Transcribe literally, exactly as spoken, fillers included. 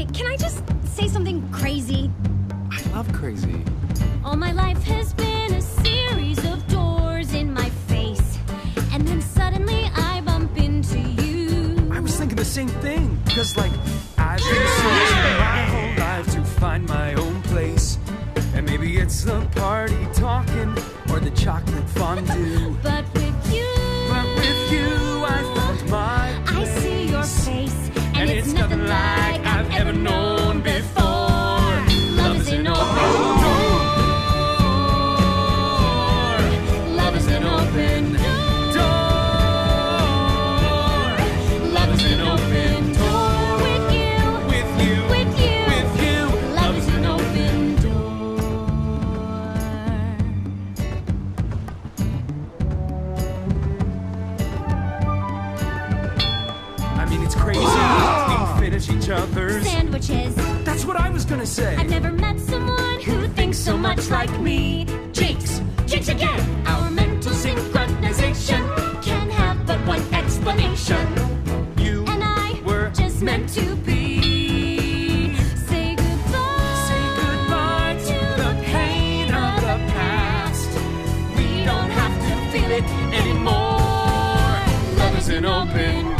Okay, can I just say something crazy? I love crazy. All my life has been a series of doors in my face, and then suddenly I bump into you. I was thinking the same thing, because like, I've been searching my whole life to find my own place. And maybe it's the party talking, or the chocolate fondue. But with you, But with you, I found my place. I see your face, and, And it's, it's nothing like I've ever known before. Love is an open door. Love is an open door. Love is an open door. With you, With you, with you, with you. love is an open door. I mean, it's crazy. We finish each other's. Sandwiches. That's what I was gonna say. I've never met someone who thinks so much like me. Jinx, jinx again. Our mental synchronization can have but one explanation. You And I were just meant to be. Say goodbye. Say goodbye to the pain of the past. We don't have to feel it anymore. Love is an open